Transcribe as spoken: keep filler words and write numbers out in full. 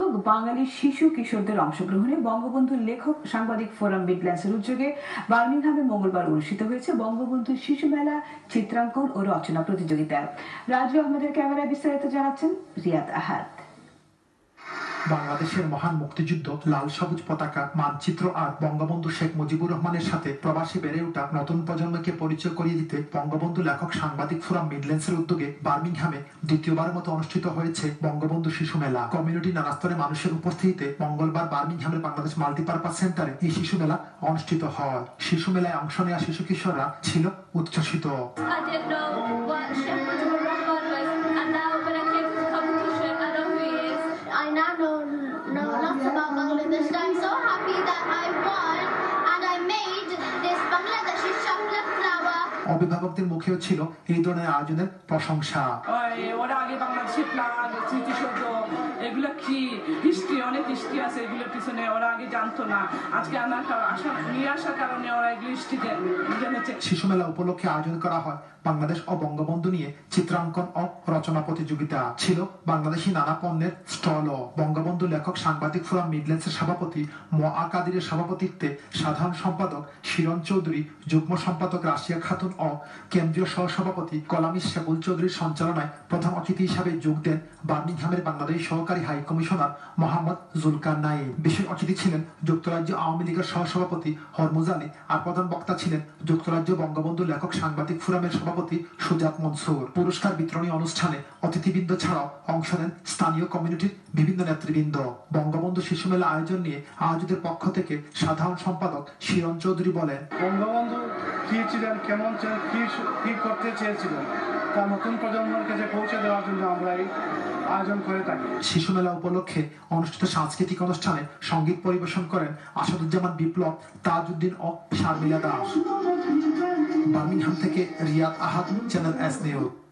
সংখ্যক বাঙালি শিশু কিশোরদের অংশগ্রহণে বঙ্গবন্ধু লেখক সাংবাদিক ফোরাম মিডল্যান্ডসের উদ্যোগে বার্মিংহামে মঙ্গলবার অনুষ্ঠিত হয়েছে বঙ্গবন্ধু শিশু মেলা, চিত্রাঙ্কন ও রচনা প্রতিযোগিতা। রাজু আহমেদের ক্যামেরায় বিস্তারিত জানাচ্ছেন রিয়াদ আহাদ। বাংলাদেশের মহান মুক্তিযুদ্ধ, লাল সবুজ পতাকা, মানচিত্র আর বঙ্গবন্ধু শেখ মুজিবুর রহমানের সাথে প্রবাসী বেড়ে ওঠা নতুন প্রজন্মকে পরিচয় করিয়ে দিতে বঙ্গবন্ধু লেখক সাংবাদিক ফোরাম মিডল্যান্ডসের উদ্যোগে বার্মিংহামে দ্বিতীয়বারের মতো অনুষ্ঠিত হয়েছে বঙ্গবন্ধু শিশু মেলা। কমিউনিটি নানা স্তরে মানুষের উপস্থিতিতে মঙ্গলবার বার্মিংহামের বাংলাদেশ মাল্টিপারপাস সেন্টারে এই শিশু মেলা অনুষ্ঠিত হয়। শিশু মেলায় অংশ নেওয়া শিশু কিশোররা ছিল উচ্ছ্বসিত। অভিভাবকদের মুখেও ছিল এই ধরনের আয়োজনের প্রশংসা। ওরা আগে বাংলাদেশের প্লাগ, স্মৃতিসৌধ, এগুলো কি হিস্ট্রি, অনেক হিস্ট্রি আছে এগুলোর পিছনে, ওরা আগে জানতো না। আজকে আমার আশা নিয়ে আসার কারণে ওরা এগুলো হিস্ট্রি জেনেছে। শিশু মেলা উপলক্ষে আয়োজন করা হয় বাংলাদেশ ও বঙ্গবন্ধু নিয়ে চিত্রাঙ্কন ও রচনা প্রতিযোগিতা। ছিল বাংলাদেশি নানা পণ্যের স্টল ও বঙ্গবন্ধু লেখক সাংবাদিক ফোরাম মিডল্যান্ডসের সভাপতি মোয়া কাদিরের সভাপতিত্বে সাধারণ সম্পাদক শিরন চৌধুরী, যুগ্ম সম্পাদক রাশিয়া খাতুন ও কেন্দ্রীয় সহসভাপতি কলামি শেবুল চৌধুরীর সঞ্চালনায় প্রধান অতিথি হিসাবে যোগ দেন বার্মিংহামের বাংলাদেশ সহকারী হাই কমিশনার মোহাম্মদ জুলকার নাইম। বিশেষ অতিথি ছিলেন যুক্তরাজ্য আওয়ামী লীগের সহসভাপতি হরমুজ আলী আর প্রধান বক্তা ছিলেন যুক্তরাজ্য বঙ্গবন্ধু লেখক সাংবাদিক ফোরামের সভাপতি সুজাত মনসুর। পুরস্কার বিতরণী অনুষ্ঠানে অতিথিবৃন্দ ছাড়াও অংশ নেন স্থানীয় কমিউনিটির বিভিন্ন নেতৃবৃন্দ। বঙ্গবন্ধু শিশু মেলা আয়োজন নিয়ে আয়োজকদের পক্ষ থেকে সাধারণ সম্পাদক শিরন চৌধুরী বলেন, বঙ্গবন্ধু কি ছিলেন, কেমন ছিলেন, কি কি করতে চেয়েছিলেন তা নতুন প্রজন্মের কাছে পৌঁছে দেওয়ার জন্য আমরা এই আয়োজন করে থাকি। শিশু মেলা উপলক্ষে অনুষ্ঠিত সাংস্কৃতিক অনুষ্ঠানে সঙ্গীত পরিবেশন করেন আসাদুজ্জামান বিপ্লব, তাজউদ্দিন ও শারমিলা দাস। বার্মিংহাম থেকে Riyad Ahad, channel S news.